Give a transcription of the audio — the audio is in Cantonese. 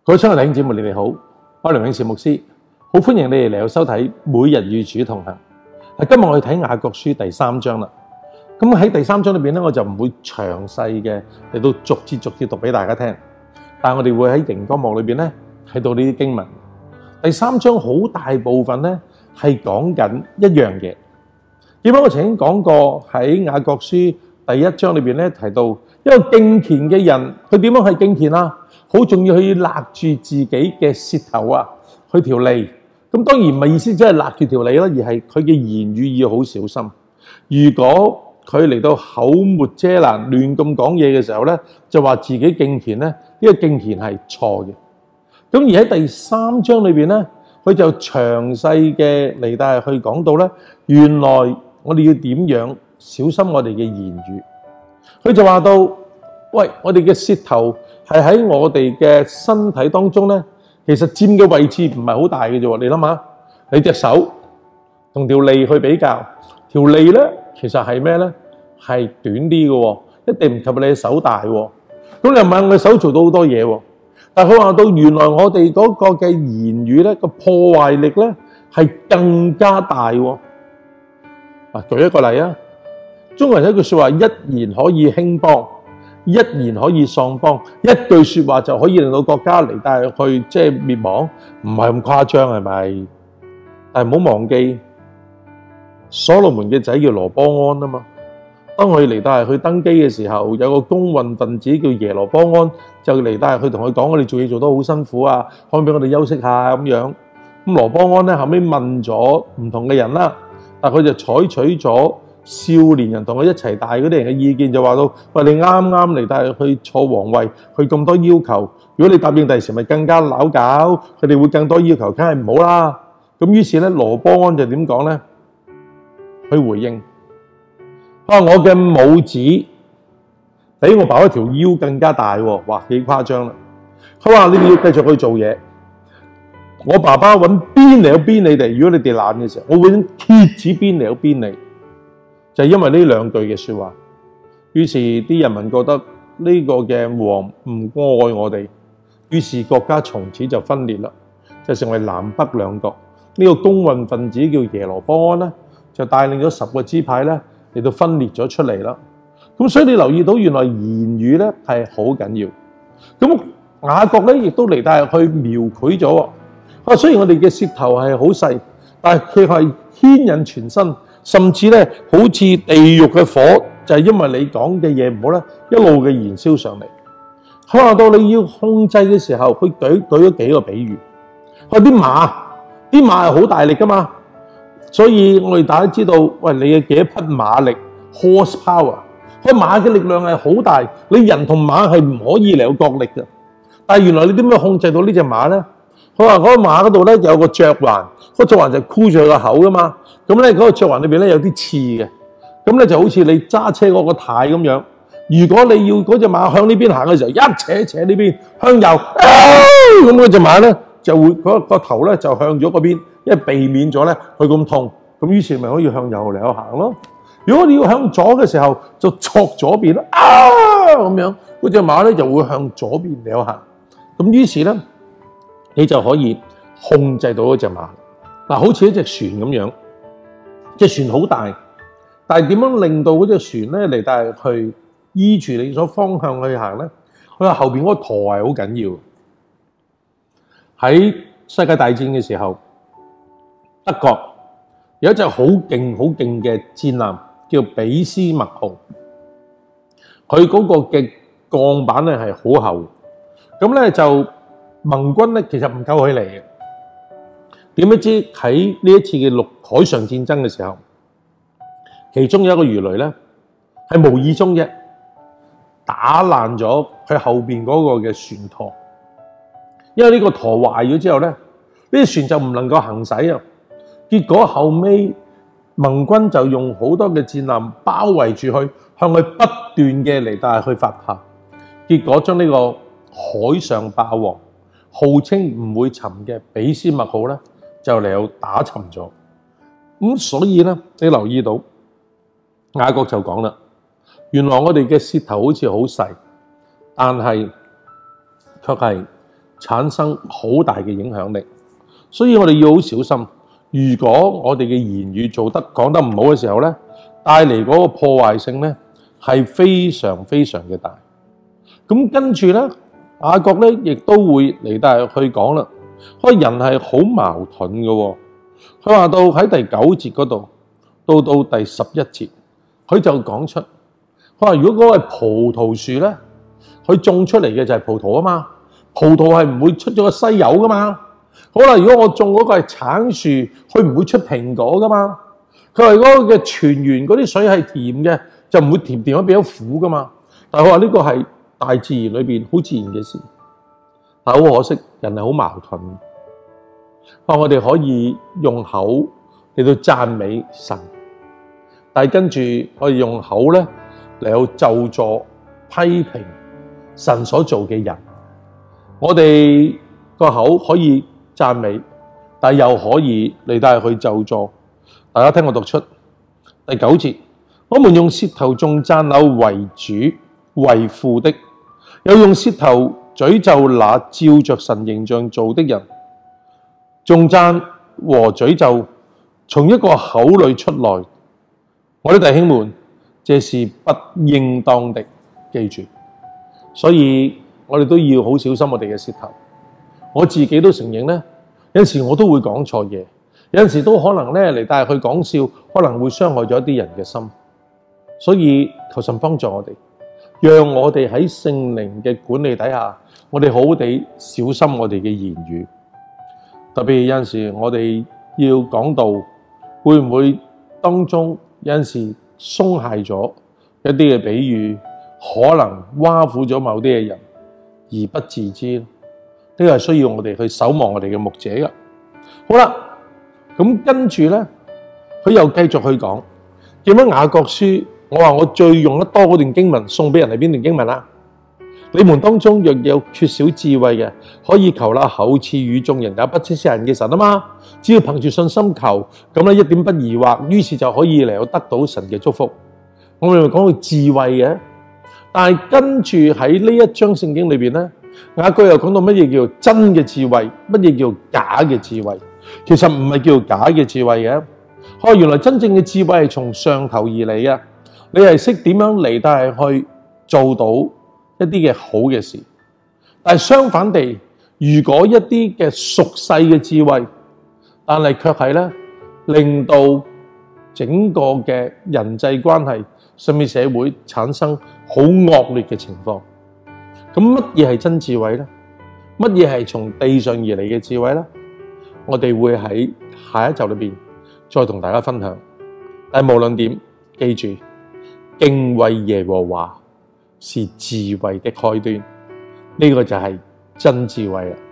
各位親愛的弟兄姊妹，你哋好，我係梁永善牧師，好歡迎你哋嚟到收睇每日與主同行。今日我哋睇雅各書第3章啦。咁喺第3章裏邊咧，我就唔會詳細嘅嚟到逐節讀俾大家聽，但係我哋會喺熒光幕裏邊咧睇到呢啲經文。第3章好大部分咧係講緊一樣嘢。點解我曾經講過喺雅各書第1章裏邊咧提到一個敬虔嘅人，佢點樣係敬虔啊？好重要，佢要勒住自己嘅舌頭啊，佢條脷。咁當然唔係意思即係勒住條脷啦，而係佢嘅言語要好小心。如果佢嚟到口沒遮攔，亂咁講嘢嘅時候咧，就話自己敬虔咧，呢個敬虔係錯嘅。咁而喺第3章裏邊咧，佢就詳細嘅嚟到去講到咧，原來我哋要點樣小心我哋嘅言語。佢就話到，喂，我哋嘅舌頭係喺我哋嘅身體當中咧，其實佔嘅位置唔係好大嘅啫。你諗下，你隻手同條脷去比較，條脷咧其實係咩咧？係短啲嘅，一定唔及你嘅手大。咁你又問我嘅手做到好多嘢，但係佢話到原來我哋嗰個嘅言語咧個破壞力咧係更加大。舉一個例啊，中國人有一句說話：一言可以興邦，一言可以喪邦。一句說話就可以令到國家嚟帶去即係滅亡，唔係咁誇張係咪？但係唔好忘記，所羅門嘅仔叫羅波安啊嘛。當佢嚟帶去登基嘅時候，有個公運分子叫耶羅波安，就嚟帶去同佢講：我哋做嘢做得好辛苦啊，可唔可以俾我哋休息下咁樣？咁羅波安咧後尾問咗唔同嘅人啦，但係佢就採取咗少年人同佢一齊大嗰啲人嘅意見，就話到：喂，你啱啱嚟帶去坐皇位，佢咁多要求，如果你答應第時咪更加攪搞，佢哋會更多要求，梗係唔好啦。咁於是咧，羅波安就點講咧？去回應：我嘅拇指比我爸嗰條腰更加大喎，哇，幾誇張啦！佢話你哋要繼續去做嘢，我爸爸揾鞭嚟去鞭你哋，如果你哋懶嘅時候，我會用鐵子鞭嚟去鞭你。就係因為呢兩句嘅說話，於是啲人民覺得呢個嘅王唔愛我哋，於是國家從此就分裂啦，就成為南北兩國。呢個公運分子叫耶羅波安咧，就帶領咗10個支派咧嚟到分裂咗出嚟啦。咁所以你留意到原來言語咧係好緊要。咁雅各咧亦都嚟帶去描繪咗。雖然我哋嘅舌頭係好細，但係佢係牽引全身。甚至咧，好似地獄嘅火，就係因為你講嘅嘢唔好咧，一路嘅燃燒上嚟。佢話到你要控制嘅時候，佢舉咗幾個比喻。佢話啲馬係好大力噶嘛，所以我哋大家知道，喂，你嘅幾多匹馬力 horsepower？ 佢馬嘅力量係好大，你人同馬係唔可以嚟有角力嘅。但係原來你點樣控制到呢隻馬咧？佢話嗰個馬嗰度咧有個嚼環，個嚼環就箍住佢個口噶嘛。咁咧嗰個嚼環裏邊咧有啲刺嘅，咁咧就好似你揸車嗰個軚咁樣。如果你要嗰隻馬向呢邊行嘅時候，一扯呢邊向右，咁嗰隻馬咧就會個頭咧就向咗嗰邊，因為避免咗咧佢咁痛。咁於是咪可以向右嚟行咯。如果你要向左嘅時候，就戳左邊啦，咁樣嗰隻馬咧就會向左邊嚟行。咁於是咧你就可以控制到嗰隻馬。嗱，好似一隻船咁樣。隻船好大，但係點樣令到嗰隻船咧嚟帶去依住你所方向去行咧？佢話後邊嗰個舵係好緊要。喺世界大戰嘅時候，德國有一隻好勁嘅戰艦叫俾斯麥號，佢嗰個嘅鋼板咧係好厚，咁咧就盟軍咧其實唔夠佢嚟嘅。點不知喺呢一次嘅海上戰爭嘅時候，其中有一個魚雷咧係無意中啫打爛咗佢後邊嗰個嘅船舵，因為呢個舵壞咗之後咧，呢啲船就唔能夠行駛啊。結果後尾盟軍就用好多嘅戰艦包圍住佢，向佢不斷嘅嚟帶去發炮，結果將呢個海上霸王號稱唔會沉嘅俾斯麥號咧，就嚟到打沉咗。咁所以咧，你留意到雅各就講啦，原來我哋嘅舌頭好似好細，但係卻係產生好大嘅影響力。所以我哋要好小心，如果我哋嘅言語講得唔好嘅時候咧，帶嚟嗰個破壞性咧係非常非常嘅大。咁跟住咧，雅各咧亦都會嚟到去講啦。佢人係好矛盾嘅喎。佢話到喺第9節嗰度，到第11節，佢就講出，佢話如果嗰個係葡萄樹咧，佢種出嚟嘅就係葡萄啊嘛，葡萄係唔會出咗個西柚噶嘛。好啦，如果我種嗰個係橙樹，佢唔會出蘋果噶嘛。佢話嗰個嘅泉源嗰啲水係甜嘅，就唔會甜咗變咗苦噶嘛。但係佢話呢個係大自然裏邊好自然嘅事，但係好可惜，人係好矛盾。我哋可以用口嚟到讚美神，但係跟住我哋用口咧嚟到咒詛批評神所做嘅人。我哋個口可以讚美，但係又可以嚟到去咒詛。大家聽我讀出第9節，我們用舌頭頌讚那為主為父的，又用舌頭詛咒那照着神形象造的人。頌讚和詛咒從一個口裏出來，我的弟兄們，這是不應當的，記住。所以我哋都要好小心我哋嘅舌頭。我自己都承認咧，有陣時我都會講錯嘢，有陣時都可能咧嚟帶去講笑，可能會傷害咗一啲人嘅心。所以求神幫助我哋，讓我哋喺聖靈嘅管理底下，我哋好好地小心我哋嘅言語。特別有陣時我哋要講道，會唔會當中有陣時鬆懈咗一啲嘅比喻，可能挖苦咗某啲嘅人而不自知？呢個係需要我哋去守望我哋嘅牧者噶。好啦，咁跟住咧，佢又繼續去講，見到雅各書，我話我最用得多嗰段經文送俾人係邊段經文啊？你們當中若有缺少智慧嘅，可以求那厚賜與眾人也不斥責人嘅神啊嘛。只要憑住信心求，咁咧一點不疑惑，於是就可以嚟到得到神嘅祝福。我哋咪講到智慧嘅，但係跟住喺呢一章聖經裏邊咧，雅各又講到乜嘢叫真嘅智慧，乜嘢叫假嘅智慧。其實唔係叫假嘅智慧嘅，原來真正嘅智慧係從上頭而嚟嘅。你係識點樣嚟，但係去做到一啲嘅好嘅事。但係相反地，如果一啲嘅俗世嘅智慧，但係卻係咧令到整個嘅人際關係甚至社會產生好惡劣嘅情況。咁乜嘢係真智慧咧？乜嘢係從地上而嚟嘅智慧咧？我哋會喺下一集裏邊再同大家分享。但係無論點，記住敬畏耶和華是智慧的開端，呢個就係真智慧啦。